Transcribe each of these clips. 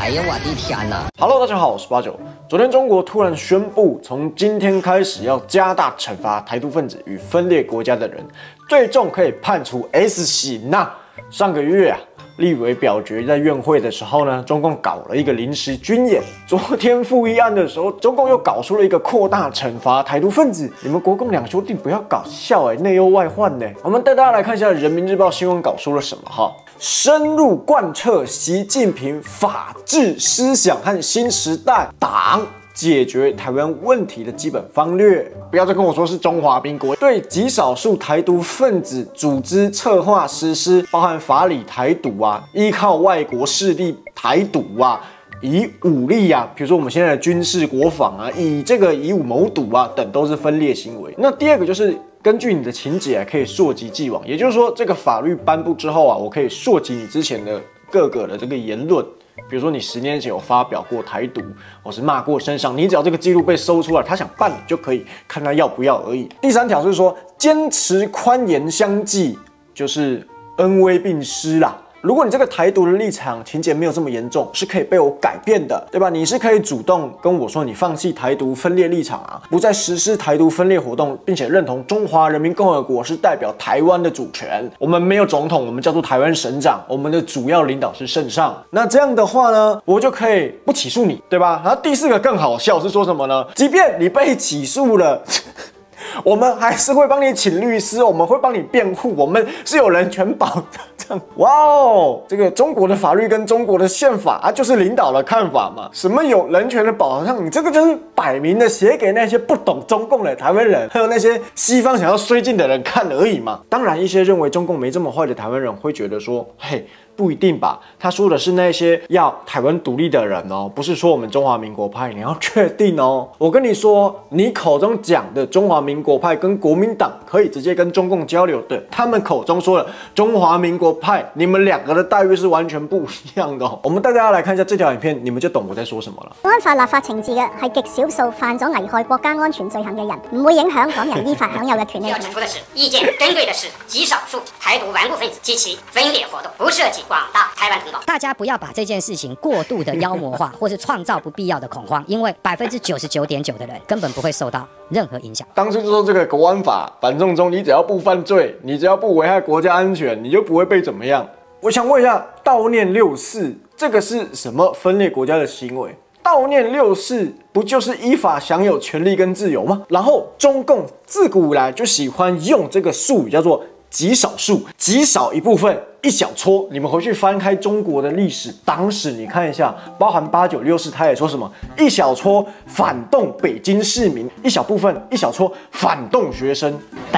哎呀，我的天哪 ！Hello， 大家好，我是89。昨天中国突然宣布，从今天开始要加大惩罚台独分子与分裂国家的人，最重可以判处 S 刑呐。上个月啊，立委表决在院会的时候呢，中共搞了一个临时军演。昨天复议案的时候，中共又搞出了一个扩大惩罚台独分子。你们国共两兄弟不要搞笑内忧外患呢。我们带大家来看一下人民日报新闻稿说了什么哈。深入贯彻习近平法治思想和新时代党解决台湾问题的基本方略，不要再跟我说是中华民国。对极少数台独分子组织、策划、实施，包含法理台独啊，依靠外国势力台独啊，以武力啊，比如说我们现在的军事国防啊，以武谋独啊等，都是分裂行为。那第二个就是根据你的情节可以溯及既往，也就是说这个法律颁布之后啊，我可以溯及你之前的各个的这个言论。比如说你10年前有发表过台独，或是骂过身上，你只要这个记录被搜出来，他想办你就可以，看他要不要而已。第3条是说，坚持宽严相济，就是恩威并施啦。如果你这个台独的立场情节没有这么严重，是可以被我改变的，对吧？你是可以主动跟我说你放弃台独分裂立场啊，不再实施台独分裂活动，并且认同中华人民共和国是代表台湾的主权。我们没有总统，我们叫做台湾省长，我们的主要领导是圣上。那这样的话呢，我就可以不起诉你，对吧？然后第4个更好笑是说什么呢？即便你被起诉了。我们还是会帮你请律师，我们会帮你辩护，我们是有人权保障。哇哦，这个中国的法律跟中国的宪法啊，就是领导的看法嘛。什么有人权的保障？你这个就是摆明的写给那些不懂中共的台湾人，还有那些西方想要绥靖的人看而已嘛。当然，一些认为中共没这么坏的台湾人会觉得说，嘿。不一定吧？他说的是那些要台湾独立的人哦，不是说我们中华民国派。你要确定哦。我跟你说，你口中讲的中华民国派跟国民党可以直接跟中共交流的，他们口中说的中华民国派，你们2个的待遇是完全不一樣的哦。我們帶大家來看一下這條影片，你們就懂我在說什麼了。 國安法立法懲治嘅係極少數犯咗危害國家安全罪行嘅人，唔會影響港人依法享有嘅權利。 要指出的是，意見針對的是極少數台獨頑固分子及其分裂活動，不涉及廣大台灣同胞。 大家不要把這件事情過度的妖魔化，或是創造不必要的恐慌，因為99.9%的人根本不會受到任何影響。 當初就說這個國安法反送中，你只要不犯罪，你只要不危害國家安全，你就不會被怎麼樣。我想問一下，悼念6·4，這個是什麼分裂國家的行為？悼念6·4不就是依法享有權利跟自由嗎？然後中共自古以來就喜歡用這個術語叫做極少數，極少一部分。一小撮，你們回去翻開中國的歷史，當時你看一下，包含8964，他也說什麼一小撮反動北京市民，一小部分一小撮反動學生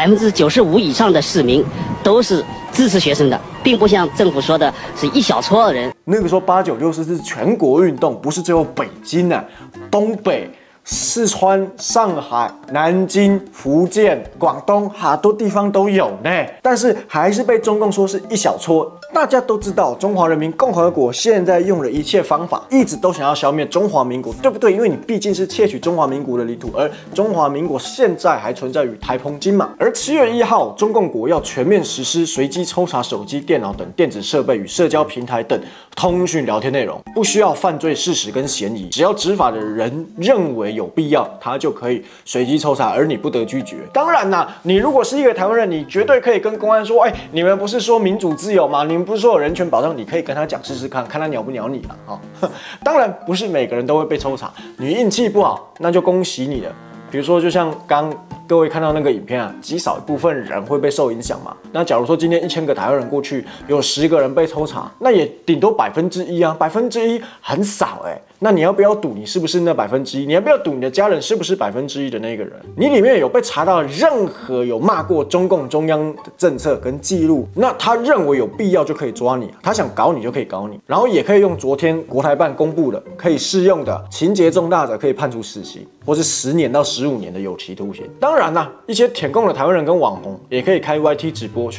，95%以上的市民都是支持學生的，並不像政府說的是一小撮人。 那個時候8964是全國運動，不是只有北京啊，東北。四川、上海、南京、福建、廣東，好多地方都有呢，但是還是被中共說是一小撮。大家都知道，中華人民共和國現在用的一切方法，一直都想要消滅中華民國，對不對？因為你畢竟是竊取中華民國的領土，而中華民國現在還存在於台澎金馬。而7月1號，中共國要全面實施隨機抽查手機、電腦等電子設備與社交平台等通訊聊天內容，不需要犯罪事實跟嫌疑，只要執法的人認為有必要，他就可以隨機抽查，而你不得拒絕。當然啦，你如果是一個台灣人，你絕對可以跟公安說，你們不是說民主自由嗎？你們不是說有人權保障？你可以跟他講試試看，看他鳥不鳥你啦。當然不是每個人都會被抽查，你運氣不好，那就恭喜你了。比如說，就像剛各位看到那個影片啊，極少一部分人會被受影響嘛。那假如說今天1000個台灣人過去，有10個人被抽查，那也頂多1%啊，1%很少欸。那你要不要賭你是不是那1%？你要不要賭你的家人是不是1%的那個人？你裡面有被查到任何有罵過中共中央的政策跟記錄，那他認為有必要就可以抓你，他想搞你就可以搞你，然後也可以用昨天國台辦公布的可以適用的，情節重大者可以判處死刑，或是10年到15年的有期徒刑。當然啦，一些舔共的台灣人跟網紅也可以開 YT 直播去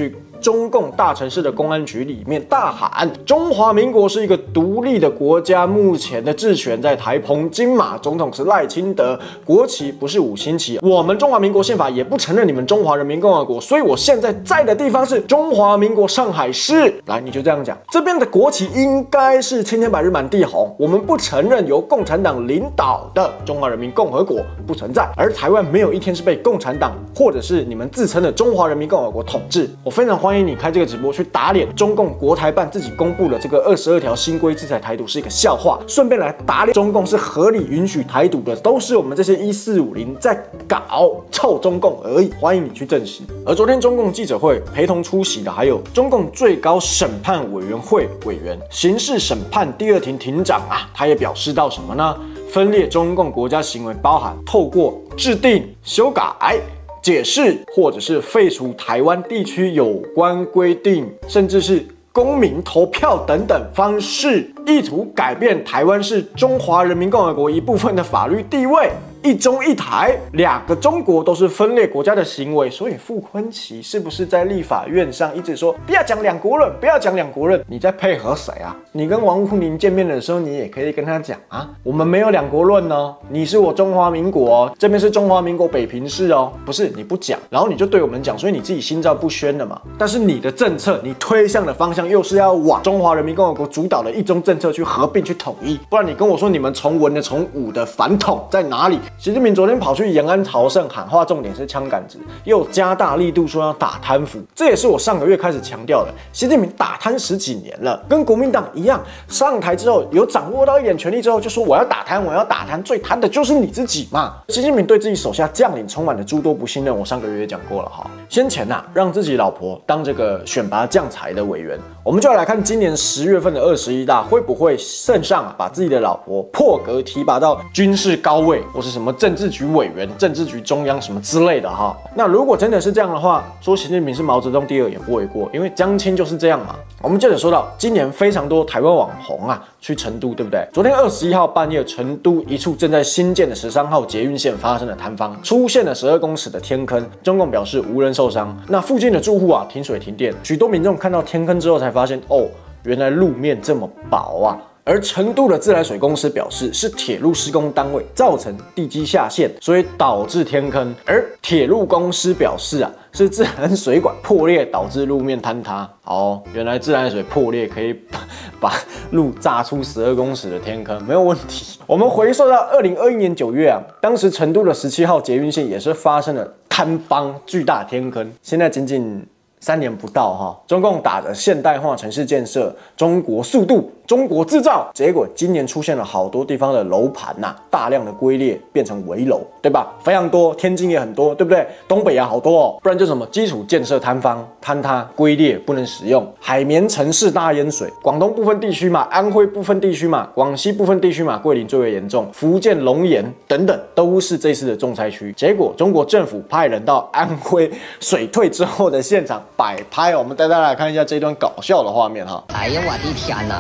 中共大城市的公安局里面大喊：中华民国是一个独立的国家，目前的治权在台澎金马，总统是赖清德，国旗不是5星旗，我们中华民国宪法也不承认你们中华人民共和国，所以我现在在的地方是中华民国上海市。来，你就这样讲，这边的国旗应该是青天白日满地红，我们不承认由共产党领导的中华人民共和国不存在，而台湾没有一天是被共产党或者是你们自称的中华人民共和国统治。我非常欢迎你开这个直播去打脸中共国台办自己公布的这个22条新规制裁台独是一个笑话，顺便来打脸中共是合理允许台独的，都是我们这些1450在搞臭中共而已，欢迎你去证实。而昨天中共记者会陪同出席的还有中共最高审判委员会委员、刑事审判第2庭庭长啊，他也表示到什么呢？分裂中共国家行为包含透过制定、修改、解释或者是废除台湾地区有关规定，甚至是公民投票等等方式，意图改变台湾是中华人民共和国一部分的法律地位。一中一台，2个中国都是分裂国家的行为，所以傅昆萁是不是在立法院上一直说不要讲2国论，不要讲2国论？你在配合谁啊？你跟王沪宁见面的时候，你也可以跟他讲啊，我们没有2国论哦，你是我中华民国哦，这边是中华民国北平市哦，不是你不讲，然后你就对我们讲，所以你自己心照不宣了嘛。但是你的政策，你推向的方向又是要往中华人民共和国主导的一中政策去合并去统一，不然你跟我说你们从文的从武的反统在哪里？习近平昨天跑去延安朝圣喊话，重点是枪杆子，又加大力度说要打贪腐，这也是我上个月开始强调的。习近平打贪10几年了，跟国民党一样，上台之后有掌握到一点权力之后，就说我要打贪，我要打贪，最贪的就是你自己嘛。习近平对自己手下将领充满了诸多不信任，我上个月也讲过了哈。先前让自己老婆当这个选拔将才的委员，我们就要来看今年10月份的21大会不会圣上把自己的老婆破格提拔到军事高位，或是什么政治局委员、政治局中央什么之类的哈。那如果真的是这样的话，说习近平是毛泽东第2也不为过，因为江青就是这样嘛。我们接着说到今年非常多台湾网红去成都，对不对？昨天21号半夜，成都一处正在新建的13号捷运线发生了坍方，出现了12公尺的天坑。中共表示无人受伤。那附近的住户停水停电，许多民众看到天坑之后才发现，哦，原来路面这么薄啊。而成都的自来水公司表示，是铁路施工单位造成地基下陷，所以导致天坑。而铁路公司表示是自来水管破裂导致路面坍塌。哦，原来自来水破裂可以把路炸出12公尺的天坑，没有问题。我们回溯到2021年9月当时成都的17号捷运线也是发生了坍方巨大天坑，现在仅仅3年不到中共打着现代化城市建设、中国速度、中国制造，结果今年出现了好多地方的楼盘大量的龟裂变成危楼，对吧？非常多，天津也很多，对不对？东北好多哦，不然就什么基础建设坍方、坍塌、龟裂不能使用，海绵城市大淹水，广东部分地区安徽部分地区广西部分地区桂林最为严重，福建龙岩等等都是这次的重灾区。结果中国政府派人到安徽水退之后的现场摆拍，我们带大家来看一下这段搞笑的画面哈。 哎呀，我的天哪！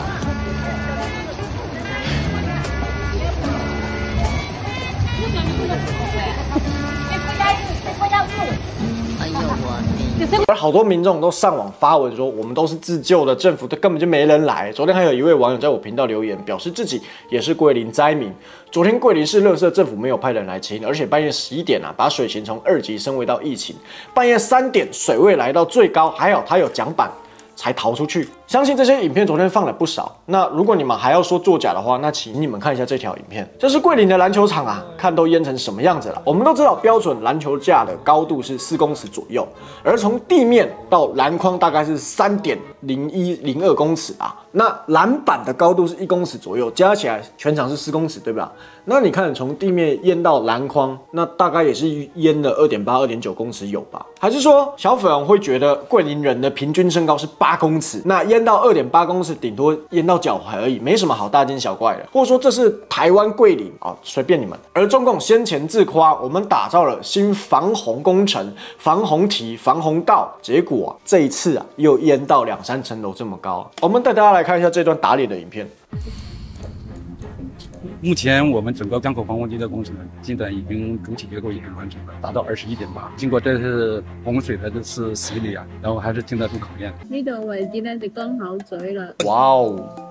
而好多民众都上网发文说，我们都是自救的，政府根本就没人来。昨天还有一位网友在我频道留言，表示自己也是桂林灾民。昨天桂林市垃圾政府没有派人来清，而且半夜11点把水情从2级升为到疫情。半夜3点水位来到最高，还好他有桨板才逃出去。相信这些影片昨天放了不少。那如果你们还要说作假的话，那请你们看一下这条影片。这是桂林的篮球场看都淹成什么样子了。我们都知道标准篮球架的高度是4公尺左右，而从地面到篮筐大概是3.0102公尺那篮板的高度是1公尺左右，加起来全场是4公尺，对吧？那你看从地面淹到篮筐，那大概也是淹了2.8、2.9公尺有吧？还是说小粉会觉得桂林人的平均身高是8公尺，那淹到2.8公尺，顶多淹到脚踝而已，没什么好大惊小怪的，或者说这是台湾桂林随便你们。而中共先前自夸我们打造了新防洪工程、防洪堤、防洪道，结果这一次又淹到2、3层楼这么高。我们带大家来看一下这段打脸的影片。 目前我们整个江口防洪堤的工程进展已经主体结构已经完成了，达到21.8。经過這次洪水的這次洗禮啊，然後還是經得住考驗。 呢度位置咧就乾口嘴啦。 哇哦！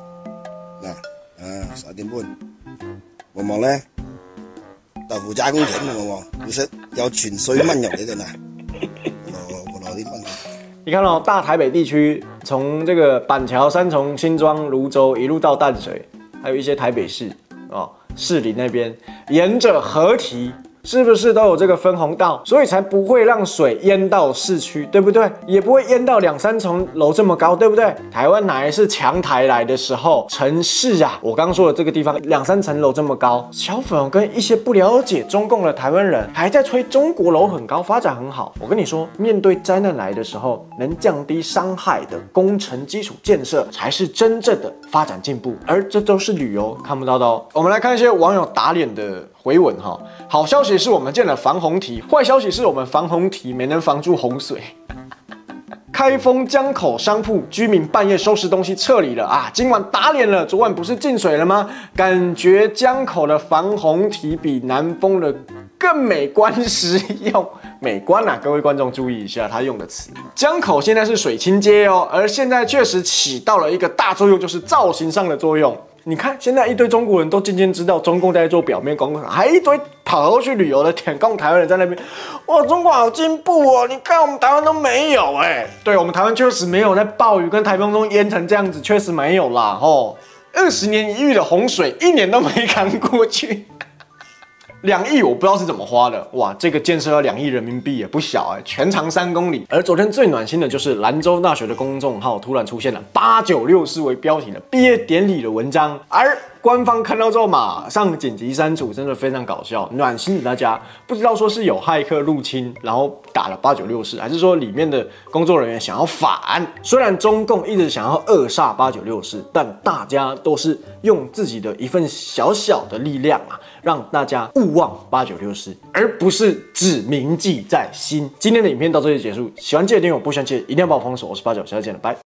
嗱，11點半，望望咧豆腐渣工程望望，要識有泉水蚊入嚟嘅呢，嗰啲蚊。 你看哦，大台北地区从这个板橋、三重、新庄、泸州一路到淡水，还有一些台北市哦，士林那边，沿着河堤，是不是都有这个分洪道？所以才不会让水淹到市区，对不对？也不会淹到2、3层楼这么高，对不对？台湾哪一次强台来的时候，城市啊，我刚说的这个地方2、3层楼这么高，小粉红跟一些不了解中共的台湾人还在吹中国楼很高，发展很好。我跟你说，面对灾难来的时候，能降低伤害的工程基础建设才是真正的发展进步，而这都是旅游看不到的哦。我们来看一些网友打脸的回文哈。好消息是我们建了防洪堤，坏消息是我们防洪堤没能防住洪水。开封江口商铺居民半夜收拾东西撤离了啊！今晚打脸了，昨晚不是进水了吗？感觉江口的防洪堤比南丰的更美观实用。美观啊，各位观众注意一下他用的词。江口现在是水清街哦，而现在确实起到了一个大作用，就是造型上的作用。你看，现在一堆中国人都渐渐知道中共在做表面功课，还一堆跑过去旅游的舔共台湾人在那边，哇，中国好进步哦！你看我们台湾都没有对我们台湾确实没有在暴雨跟台风中淹成这样子，确实没有啦吼。20年一遇的洪水，1年都没扛过去。2亿我不知道是怎么花的，哇，这个建设要2亿人民币也不小全长3公里。而昨天最暖心的就是兰州大学的公众号突然出现了896为标题的毕业典礼的文章，而官方看到之后马上紧急删除，真的非常搞笑，暖心的大家。不知道说是有骇客入侵，然后打了896，还是说里面的工作人员想要反？虽然中共一直想要扼杀896，但大家都是用自己的一份小小的力量啊，让大家勿忘896，而不是只铭记在心。今天的影片到这里结束，喜欢记得订阅我，不喜欢记得一定要帮我封锁。我是89，下次见了，拜。